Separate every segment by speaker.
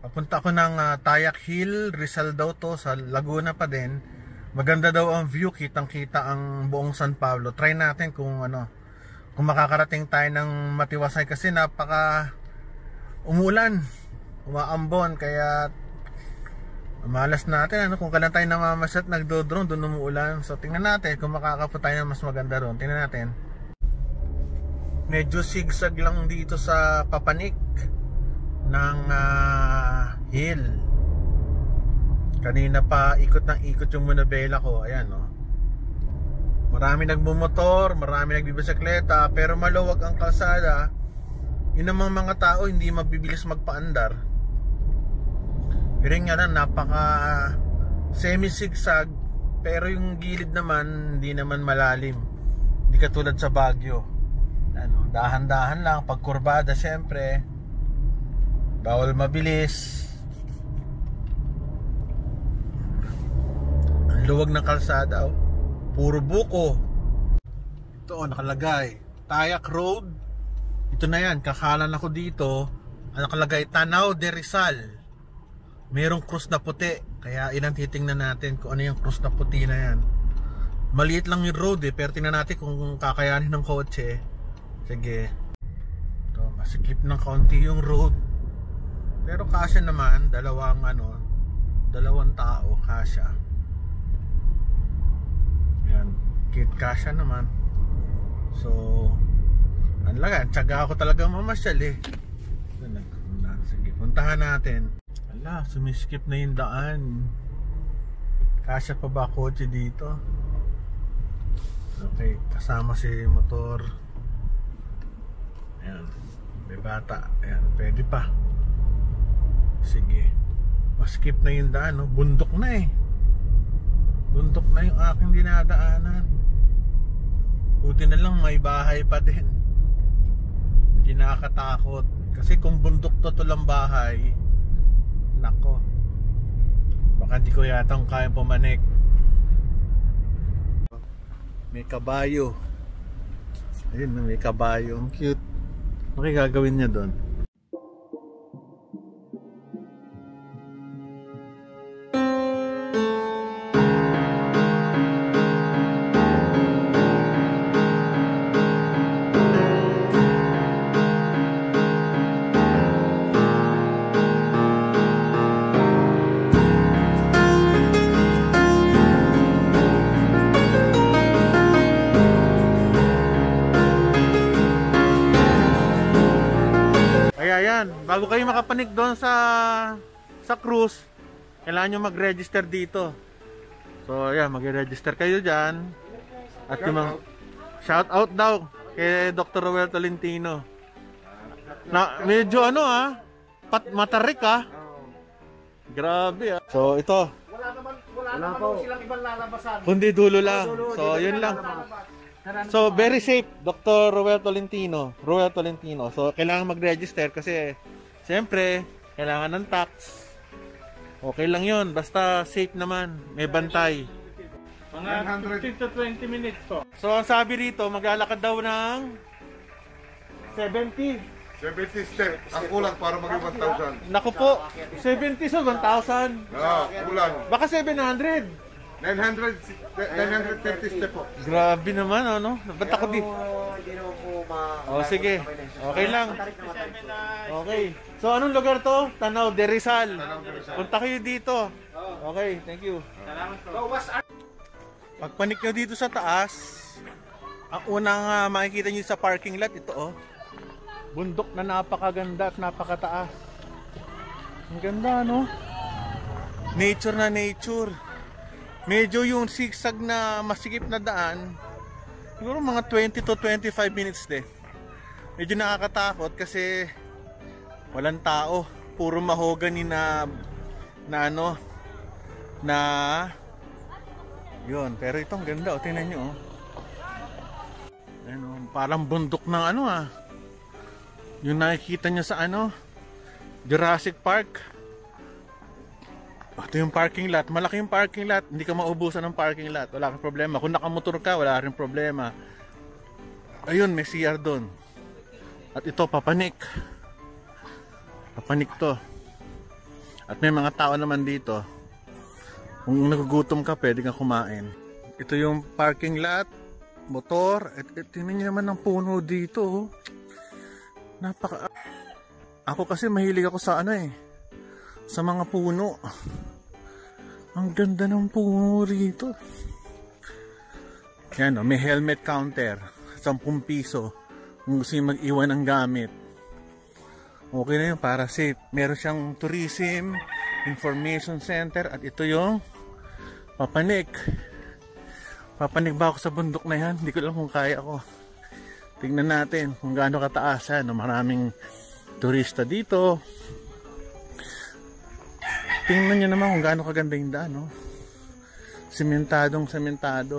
Speaker 1: Papunta ako ng Tayak Hill, Rizal daw to, sa Laguna pa din. Maganda daw ang view, kitang-kita ang buong San Pablo. Try natin kung kung makakarating tayo ng matiwasay kasi napaka umulan, umaambon, kaya malas natin kung kailan tayo namamasyat nagdo-drone doon umuulan. So tingnan natin kung makakapunta tayo ng mas maganda doon. Tingnan natin. Medyo sigsag lang dito sa papanik ng hill. Kanina pa ikot ng ikot yung Monobela ko. Ayan marami nagmumotor, marami nagbibisikleta, pero maluwag ang kalsada. Yun namang mga tao hindi mabibilis magpaandar. Pero nga lang, napaka semi-sigsag, pero yung gilid naman hindi naman malalim. Hindi katulad sa Baguio. Dahan-dahan lang, pagkurbada syempre. Bawal mabilis. Ang luwag ng kalsada puro buko. Ito nakalagay Tayak Road. Ito na yan, kakalan ako dito. Nakalagay Tanaw de Rizal. Merong krus na puti, kaya ilang titingnan natin kung ano yung krus na puti na yan. Maliit lang yung road pero tingnan natin kung kakayanin ng kotse. Sige. Ito, masikip ng kaunti yung road, pero kasya naman, dalawang tao kasya. Yan, kasya naman. So tiyaga ako talagang mamasyal Sige, puntahan natin. Sumiskip na yung daan. Kasya pa ba kotse dito? Okay, kasama si motor. Ayan, may bata. Ayan, pwede pa. Sige, maskip na yung daan bundok na bundok na yung aking dinadaanan. Buti na lang may bahay pa din. Hindi nakakatakot. Kasi kung bundok to lang bahay, nako, baka di ko yatang kayang pumanik. May kabayo. Ayun, may kabayo. Ang cute. Ano gagawin niya doon? Bago kayo makapanik doon sa cruise, kailangan nyo mag-register dito. So yeah, mag-register kayo dyan. At yung mga shout out daw kay Dr. Roel Tolentino. Na medyo matarik grabe So ito, wala po silang ibang lalabasan, kundi dulo lang. So yun lang. So very safe, Dr. Roel Tolentino. So kailangan mag-register kasi siyempre kailangan ng tax. Okay lang yun, basta safe naman, may bantay. Mga 15 to 20 minutes po. So ang sabi rito, maglalakad daw ng 70
Speaker 2: steps. Ang kulang para maging 1,000.
Speaker 1: Naku po, 70 so 1,000.
Speaker 2: Kulang.
Speaker 1: Baka 700.
Speaker 2: 950 step po.
Speaker 1: Grabe naman Ba't ako di? Sige. Okay lang. Okay. So anong lugar to? Tanaw de Rizal. Punta kayo dito. Okay, thank you. Pagpanik nyo dito sa taas, ang unang makikita nyo sa parking lot, ito bundok na napakaganda at napakataas. Ang ganda Nature na nature. Medyo yung sigsag na masikip na daan, siguro mga 20 to 25 minutes Medyo nakakatakot kasi walang tao, puro mahogany na yun. Pero itong ganda tingnan nyo parang bundok ng yung nakikita nyo sa Jurassic Park. Ito yung parking lot, malaki yung parking lot, hindi ka maubusan ng parking lot, wala kang problema. Kung nakamotor ka, wala rin problema. Ayun, may CR doon. At ito, papanik to. At may mga tao naman dito. Kung nagugutom ka, pwede kang kumain. Ito yung parking lot, motor. At tingnan niyo naman ang puno dito. Oh. Napaka... Ako kasi mahilig ako sa sa mga puno. Ang ganda ng puno rito. Yan may helmet counter. 10 piso. Kung gusto nyo mag-iwan ng gamit. Okay na yun para safe. Meron siyang tourism, information center. At ito yung papanik. Papanik ba ako sa bundok na yan? Hindi ko alam kung kaya ko. Tingnan natin kung gaano kataas. Maraming turista dito. Tingnan nyo naman kung gaano kaganda yung daan. Sementado.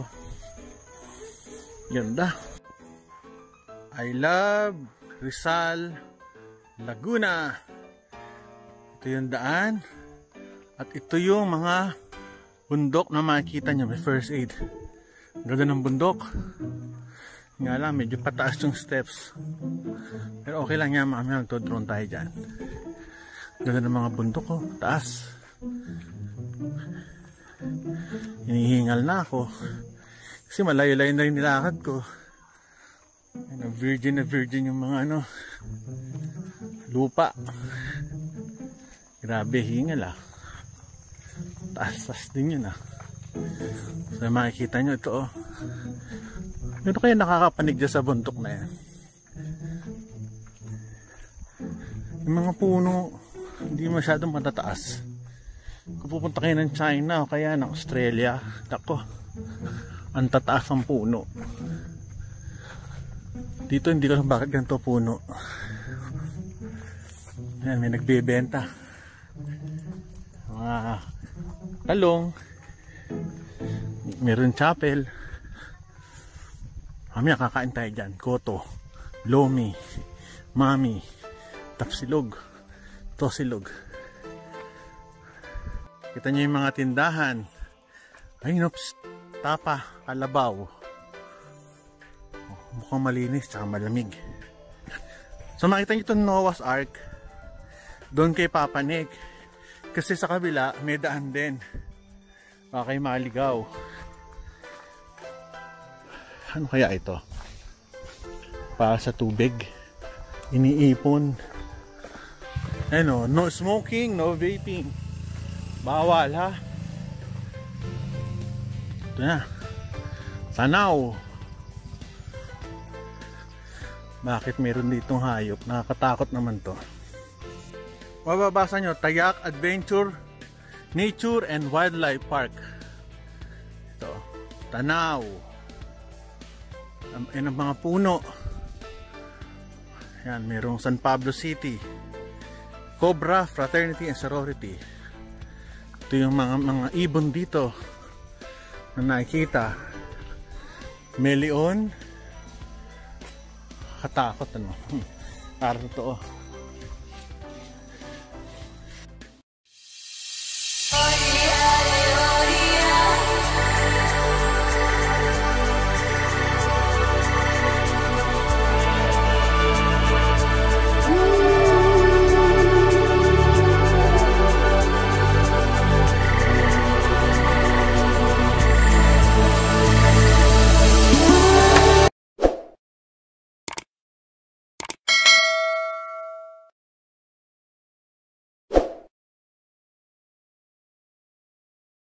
Speaker 1: Ganda. I love Rizal, Laguna. Ito yung daan. At ito yung mga bundok na makikita nyo. May first aid. Ganda ng bundok. Nga lang, medyo pataas yung steps. Pero okay lang yan, mamaya magto-drone tayo dyan. Ganda ng mga bundok taas. Hinihingal na ako. Kasi malayo-layo na rin nilakad ko. Virgin na virgin yung mga lupa. Grabe, hingal Taas-taas din yun So makikita nyo ito Meron kayo nakakapanig dyan sa bundok na yan. Yung mga puno hindi masyadong matataas. Kung pupunta kayo ng China o kaya ng Australia, ako, ang tataas ang puno. Dito hindi ko alam bakit ganito puno. Ayan, may nagbebenta mga talong, meron chapel. Mamaya kakain tayo dyan. Koto, lomi, mami, tapsilog, tosilog. Kita nyo yung mga tindahan. Ayun, tapa, kalabaw. Mukhang malinis, tsaka malamig. So makita nyo itong Noah's Ark. Doon kay Papanik. Kasi sa kabila, may daan din. Baka kayo maligaw. Ano kaya ito? Para sa tubig. Iniipon. Ano, no smoking, no vaping. Bawal Ito na. Tanaw. Bakit meron ditong hayop? Nakakatakot naman to. Mababasa nyo, Tayak Adventure, Nature and Wildlife Park. Ito. Tanaw. Yan ang mga puno. Yan, mayroong San Pablo City, Cobra Fraternity and Sorority. Ito yung mga ibon dito na nakikita. Melion. Katakot Para totoo.